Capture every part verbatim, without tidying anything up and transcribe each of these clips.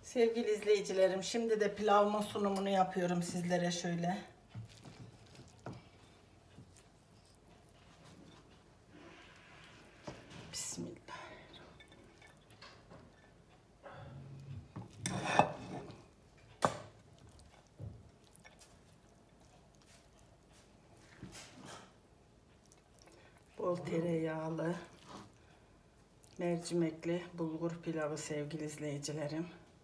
Sevgili izleyicilerim, şimdi de pilavımın sunumunu yapıyorum sizlere şöyle. Bismillah. Bol tereyağlı, mercimekli bulgur pilavı sevgili izleyicilerim.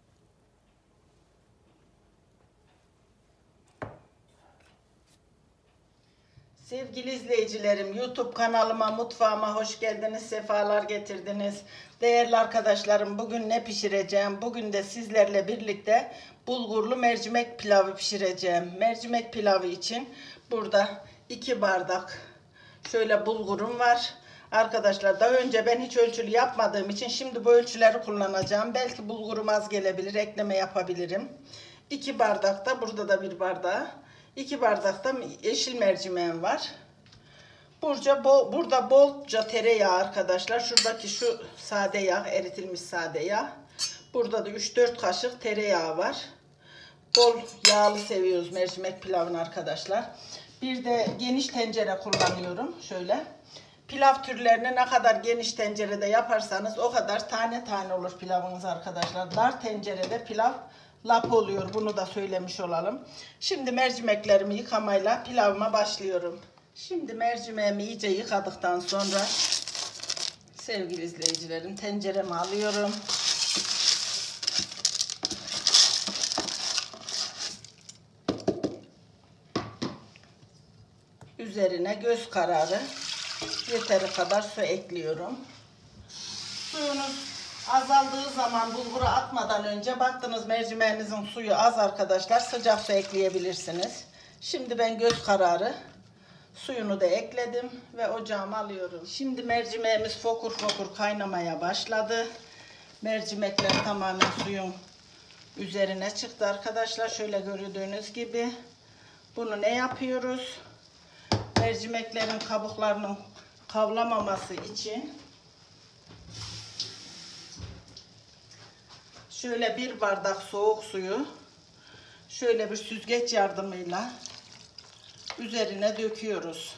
Sevgili izleyicilerim, YouTube kanalıma, mutfağıma hoş geldiniz, sefalar getirdiniz. Değerli arkadaşlarım, bugün ne pişireceğim? Bugün de sizlerle birlikte bulgurlu mercimek pilavı pişireceğim. Mercimek pilavı için burada iki bardak şöyle bulgurum var. Arkadaşlar, daha önce ben hiç ölçülü yapmadığım için şimdi bu ölçüleri kullanacağım. Belki bulgurum az gelebilir, ekleme yapabilirim. iki bardak da, burada da bir bardağı. iki bardak da yeşil mercimeğim var. Burada, bol, burada bolca tereyağı arkadaşlar. Şuradaki şu sade yağ, eritilmiş sade yağ. Burada da üç dört kaşık tereyağı var. Bol yağlı seviyoruz mercimek pilavını arkadaşlar. Bir de geniş tencere kullanıyorum. Şöyle. Pilav türlerini ne kadar geniş tencerede yaparsanız o kadar tane tane olur pilavınız arkadaşlar. Dar tencerede pilav lap oluyor. Bunu da söylemiş olalım. Şimdi mercimeklerimi yıkamayla pilavıma başlıyorum. Şimdi mercimeğimi iyice yıkadıktan sonra sevgili izleyicilerim tenceremi alıyorum. Üzerine göz kararı yeteri kadar su ekliyorum. Suyunuz azaldığı zaman bulguru atmadan önce baktınız mercimeğinizin suyu az arkadaşlar, sıcak su ekleyebilirsiniz. Şimdi ben göz kararı suyunu da ekledim ve ocağıma alıyorum. Şimdi mercimeğimiz fokur fokur kaynamaya başladı. Mercimekler tamamen suyun üzerine çıktı arkadaşlar. Şöyle gördüğünüz gibi. Bunu ne yapıyoruz? Mercimeklerin kabuklarının kavrulamaması için şöyle bir bardak soğuk suyu şöyle bir süzgeç yardımıyla üzerine döküyoruz.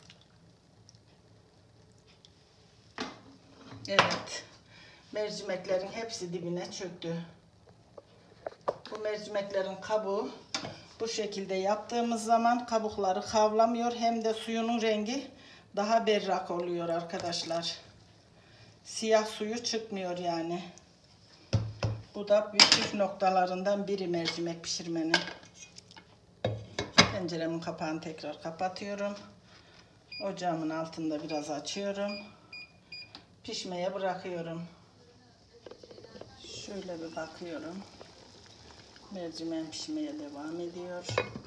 Evet. Mercimeklerin hepsi dibine çöktü. Bu mercimeklerin kabuğu bu şekilde yaptığımız zaman kabukları kavlamıyor, hem de suyunun rengi daha berrak oluyor arkadaşlar. Siyah suyu çıkmıyor yani. Bu da büyük püf noktalarından biri mercimek pişirmenin. Tenceremin kapağını tekrar kapatıyorum. Ocağımın altında biraz açıyorum. Pişmeye bırakıyorum. Şöyle bir bakıyorum. Mercimeğim pişmeye devam ediyor.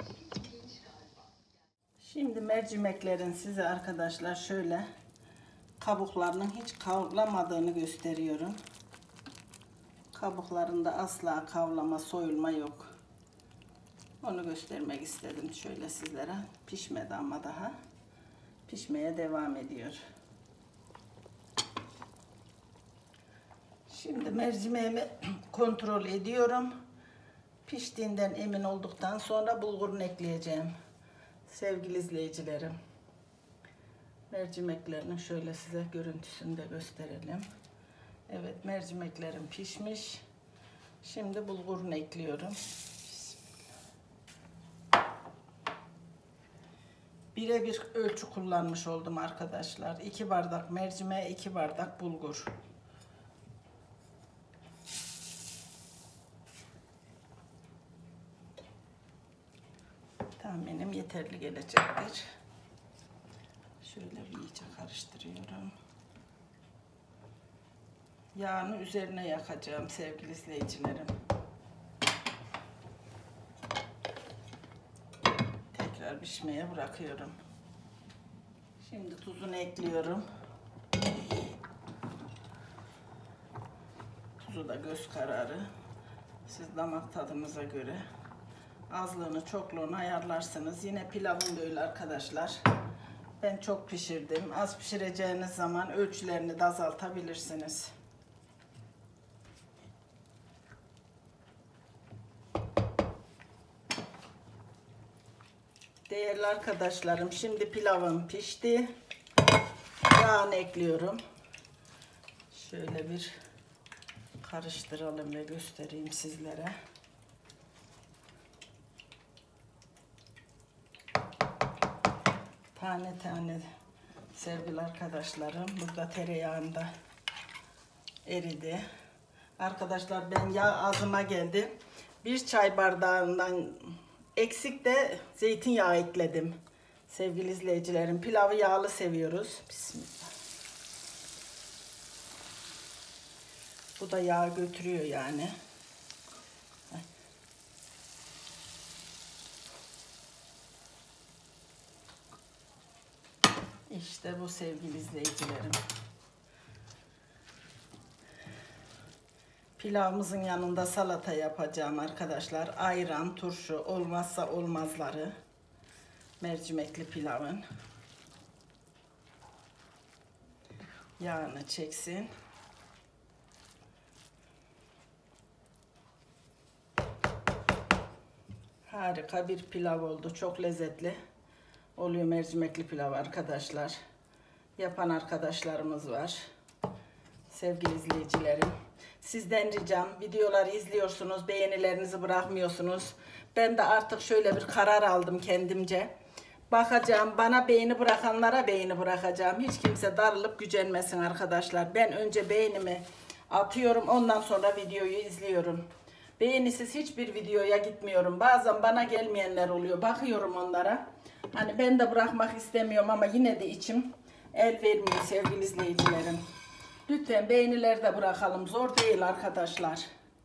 Şimdi mercimeklerin size arkadaşlar şöyle kabuklarının hiç kavlamadığını gösteriyorum. Kabuklarında asla kavlama, soyulma yok. Onu göstermek istedim şöyle sizlere. Pişmedi ama daha. Pişmeye devam ediyor. Şimdi mercimeğimi kontrol ediyorum. Piştiğinden emin olduktan sonra bulgurunu ekleyeceğim. Sevgili izleyicilerim. Mercimeklerinin şöyle size görüntüsünü de gösterelim. Evet, mercimeklerim pişmiş. Şimdi bulgurunu ekliyorum. Birebir ölçü kullanmış oldum arkadaşlar. iki bardak mercimeğe iki bardak bulgur. Tahminim yeterli gelecektir. Şöyle bir iyice karıştırıyorum. Yağını üzerine yakacağım sevgili izleyicilerim. Tekrar pişmeye bırakıyorum. Şimdi tuzunu ekliyorum. Tuzu da göz kararı. Siz damak tadınıza göre azlığını çokluğunu ayarlarsınız. Yine pilavım da öyle arkadaşlar. Ben çok pişirdim. Az pişireceğiniz zaman ölçülerini de azaltabilirsiniz. Değerli arkadaşlarım, şimdi pilavım pişti. Yağını ekliyorum. Şöyle bir karıştıralım ve göstereyim sizlere. Tane tane sevgili arkadaşlarım. Burada tereyağında eridi. Arkadaşlar ben yağ ağzıma geldi. Bir çay bardağından eksik de zeytinyağı ekledim. Sevgili izleyicilerim, pilavı yağlı seviyoruz. Bismillah. Bu da yağ götürüyor yani. İşte bu sevgili izleyicilerim. Pilavımızın yanında salata yapacağım arkadaşlar. Ayran, turşu, olmazsa olmazları. Mercimekli pilavın. Yağını çeksin. Harika bir pilav oldu. Çok lezzetli oluyor mercimekli pilav arkadaşlar. Yapan arkadaşlarımız var. Sevgili izleyicilerim, sizden ricam, videoları izliyorsunuz, beğenilerinizi bırakmıyorsunuz. Ben de artık şöyle bir karar aldım kendimce. Bakacağım, bana beğeni bırakanlara beğeni bırakacağım. Hiç kimse darılıp gücenmesin arkadaşlar. Ben önce beğenimi atıyorum, ondan sonra videoyu izliyorum. Beğenisiz hiçbir videoya gitmiyorum. Bazen bana gelmeyenler oluyor. Bakıyorum onlara. Hani ben de bırakmak istemiyorum ama yine de içim el vermiyor sevgili izleyicilerim. Lütfen beğenileri de bırakalım. Zor değil arkadaşlar.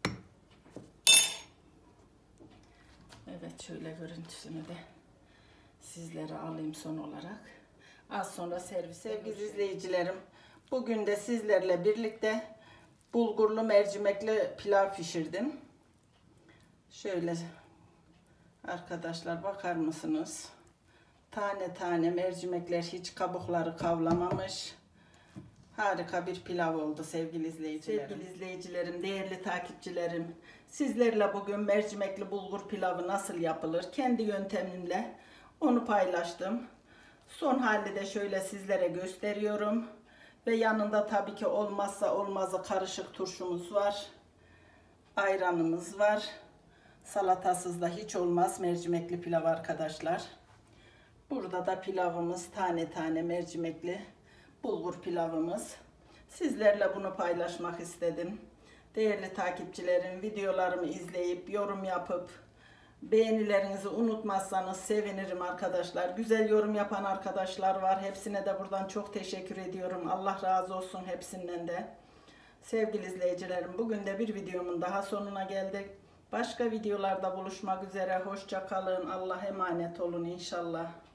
Evet, şöyle görüntüsünü de sizlere alayım son olarak. Az sonra servis. Sevgili izleyicilerim, bugün de sizlerle birlikte bulgurlu mercimekli pilav pişirdim. Şöyle arkadaşlar, bakar mısınız? Tane tane mercimekler, hiç kabukları kavlamamış. Harika bir pilav oldu sevgili izleyicilerim. Sevgili izleyicilerim, değerli takipçilerim. Sizlerle bugün mercimekli bulgur pilavı nasıl yapılır? Kendi yöntemimle onu paylaştım. Son halde de şöyle sizlere gösteriyorum. Ve yanında tabii ki olmazsa olmazı karışık turşumuz var. Ayranımız var. Salatasız da hiç olmaz mercimekli pilav arkadaşlar. Burada da pilavımız, tane tane mercimekli bulgur pilavımız. Sizlerle bunu paylaşmak istedim. Değerli takipçilerim, videolarımı izleyip yorum yapıp beğenilerinizi unutmazsanız sevinirim arkadaşlar. Güzel yorum yapan arkadaşlar var. Hepsine de buradan çok teşekkür ediyorum. Allah razı olsun hepsinden de. Sevgili izleyicilerim, bugün de bir videomun daha sonuna geldik. Başka videolarda buluşmak üzere. Hoşça kalın. Allah'a emanet olun inşallah.